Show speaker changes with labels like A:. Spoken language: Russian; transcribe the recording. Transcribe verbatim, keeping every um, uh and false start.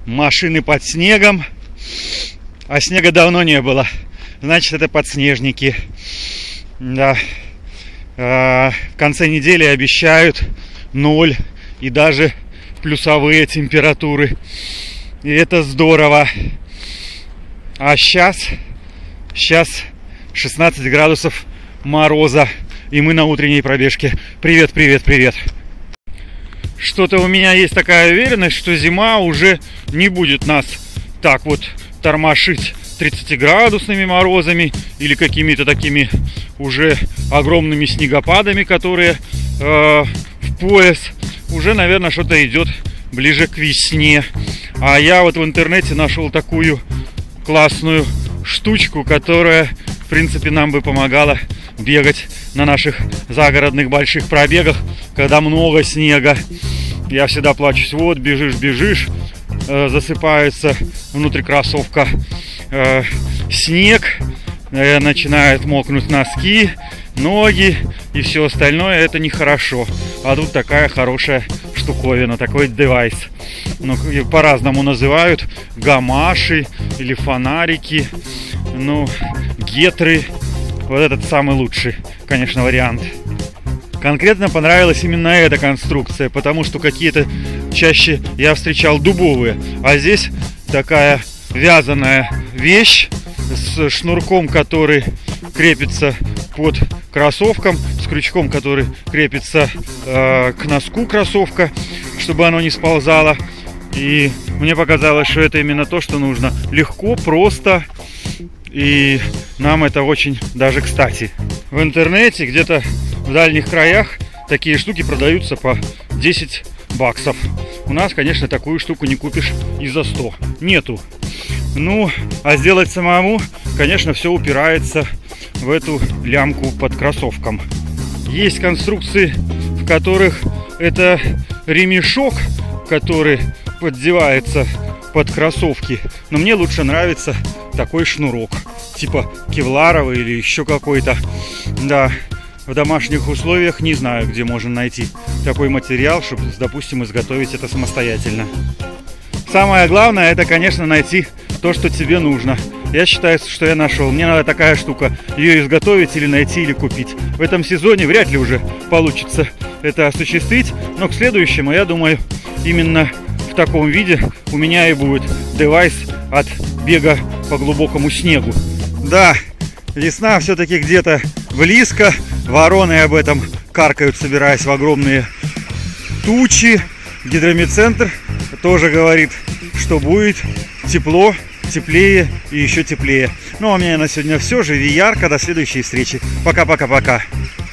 A: Машины под снегом. А снега давно не было. Значит, это подснежники. Да. В конце недели обещают ноль и даже плюсовые температуры. И это здорово. А сейчас, сейчас шестнадцать градусов мороза. И мы на утренней пробежке. Привет, привет, привет. Что-то у меня есть такая уверенность, что зима уже не будет нас так вот тормошить тридцатиградусными морозами или какими-то такими уже огромными снегопадами, которые э, в пояс. Уже, наверное, что-то идет ближе к весне. А я вот в интернете нашел такую классную штучку, которая, в принципе, нам бы помогала бегать на наших загородных больших пробегах, когда много снега. Я всегда плачусь. Вот, бежишь, бежишь, э, засыпается внутри кроссовка э, снег, э, начинают мокнуть носки, ноги и все остальное. Это нехорошо. А тут такая хорошая штуковина, такой девайс. Ну, по-разному называют. Гамаши или фонарики, ну, гетры. Вот этот самый лучший, конечно, вариант. Конкретно понравилась именно эта конструкция, потому что какие-то чаще я встречал дубовые. А здесь такая вязаная вещь с шнурком, который крепится под кроссовком, с крючком, который крепится э, к носку кроссовка, чтобы оно не сползало. И мне показалось, что это именно то, что нужно. Легко, просто. И нам это очень даже кстати. В интернете где-то в дальних краях такие штуки продаются по десять баксов. У нас, конечно, такую штуку не купишь и за сто. Нету. Ну, а сделать самому, конечно, все упирается в эту лямку под кроссовком. Есть конструкции, в которых это ремешок, который поддевается под кроссовки. Но мне лучше нравится такой шнурок, типа кевларовый или еще какой-то. Да, в домашних условиях не знаю, где можно найти такой материал, чтобы, допустим, изготовить это самостоятельно. Самое главное, это, конечно, найти то, что тебе нужно. Я считаю, что я нашел. Мне надо такая штука. Ее изготовить или найти, или купить. В этом сезоне вряд ли уже получится это осуществить. Но к следующему, я думаю, именно в таком виде у меня и будет девайс от бега по глубокому снегу. Да, весна все-таки где-то близко. Вороны об этом каркают, собираясь в огромные тучи. Гидрометцентр тоже говорит, что будет тепло, теплее и еще теплее. Ну а у меня на сегодня все. Живи ярко. До следующей встречи. Пока-пока-пока.